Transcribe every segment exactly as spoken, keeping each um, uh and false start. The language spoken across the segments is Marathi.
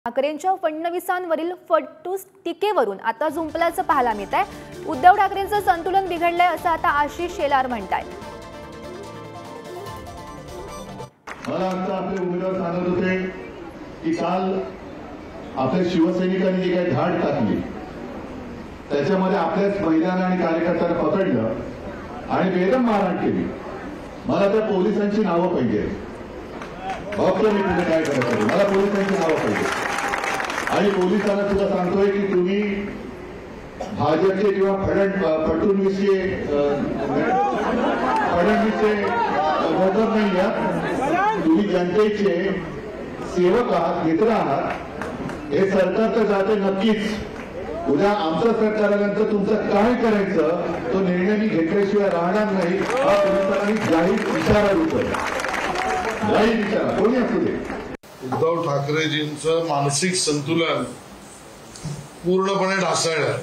ठाकरेंच्या फडणवीसांवरील फटूस टीकेवरून आता झुंपल्याचं पाहायला मिळत आहे। उद्धव ठाकरेंचं संतुलन बिघडलंय असं आता आशिष शेलार म्हणतायत। मला आता आपले उमेदवार सांगत होते की काल आपल्या शिवसैनिकांनी जी काही धाड टाकली त्याच्यामध्ये आपल्याच महिलांना आणि कार्यकर्त्यांना पकडलं आणि बेदम मारहाण केली। मला त्या पोलिसांची नावं पाहिजे, बघतो मी कुठे काय करत आहे, मला पोलिसांची नावं पाहिजे। आणि पोलिसांना सुद्धा सांगतोय की तुम्ही भाजपचे किंवा फडण फडणवीसचे फडणवीसचे वोटर नाही आहात, तुम्ही जनतेचे सेवक आहात, मित्र आहात। हे सरकार तर जाते नक्कीच, उद्या आमचं सरकार आल्यानंतर तुमचं काय करायचं तो निर्णय मी घेतल्याशिवाय राहणार नाही हा पोलिसांनी जाहीर इशारा देतोय, जाहीर इशारा कोणी असू दे। उद्धव ठाकरेजींचं मानसिक संतुलन पूर्णपणे ढासळलं।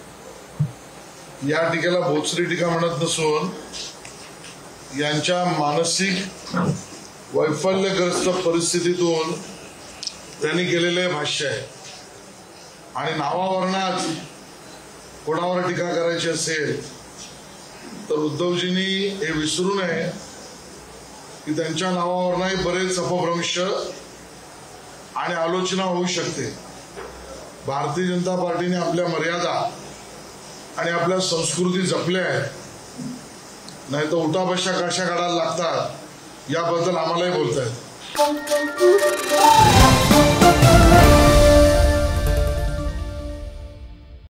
या टीकेला भोसरी टीका म्हणत नसून यांच्या मानसिक वैफल्यग्रस्त परिस्थितीतून त्यांनी केलेले भाष्य आहे। आणि नावावरणात कोणावर टीका करायची असेल तर उद्धवजींनी हे विसरू नये की त्यांच्या नावावरही बरेच अपभ्रंश आणि आलोचना होऊ शकते। भारतीय जनता पार्टीने आपल्या मर्यादा आणि आपल्या संस्कृती जपल्या आहेत, नाही तर उठाबशा कशा काढायला लागतात याबद्दल आम्हालाही बोलतायत।